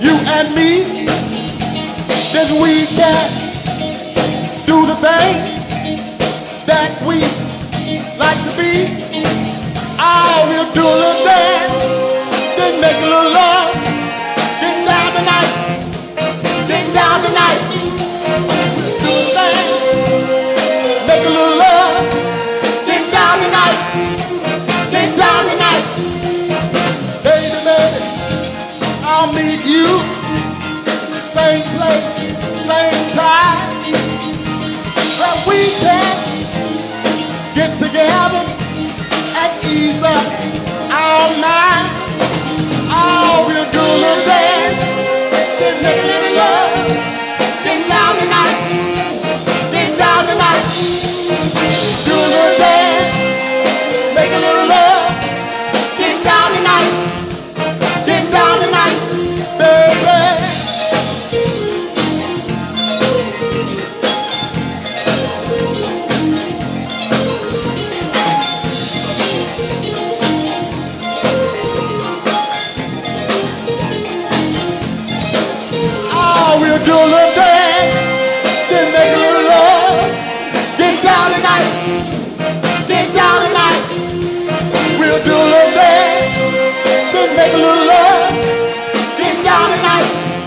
you and me, then we can do the thing that we like to be. Oh, we'll do a little dance, then make a little love, get down tonight, get down tonight. We'll do a thing, make a little love, get down tonight, get down tonight. Baby, baby, I'll meet you, same place, same time, where we can get together and ease up our mind. Oh, we'll do a little dance, then make a little love, get down tonight, get down tonight. Do a little dance, make a little love, get down tonight, get down tonight, baby. We'll do a little dance, then make a little love, get down tonight, get down tonight. We'll do a little dance, then make a little love, get down tonight,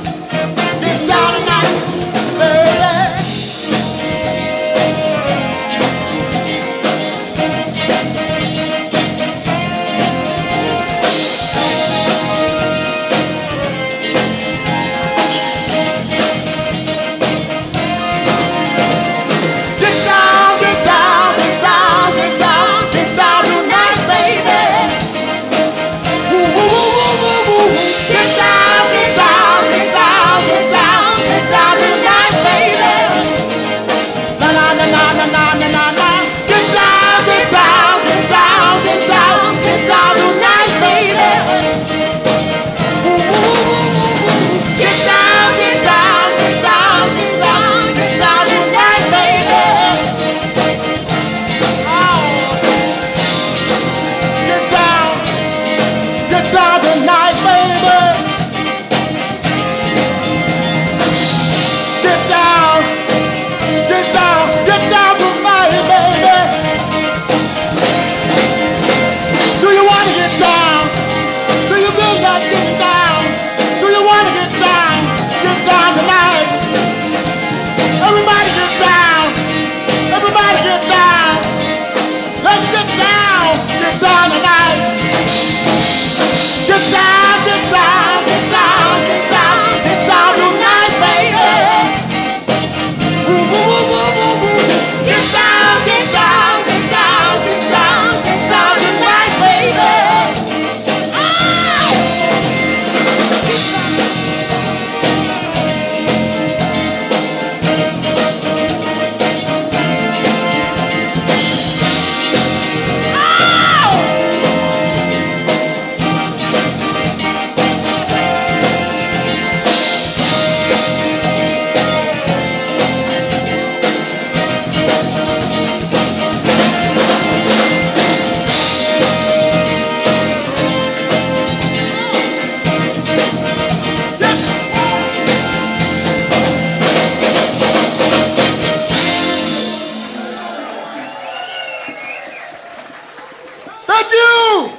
get down tonight, baby. Thank you!